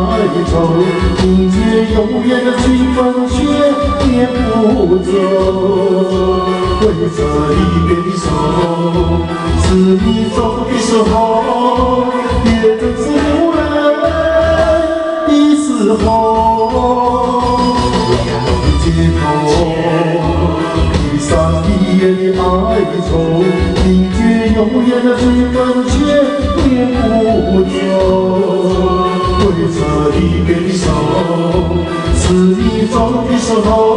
愁，你却永远的随风却别不走。挥着离别的手，是你走的时候，也正是流泪的时候。街头，披上一夜的哀愁，你却永远的随风却别不走。挥着离别的手，是你走的时候。